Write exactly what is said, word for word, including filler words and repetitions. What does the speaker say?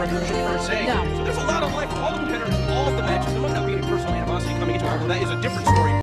revolution per se. No. So there's a lot of life for all the competitors in all of the matches. There might not be any personal animosity coming into it, although that is a different story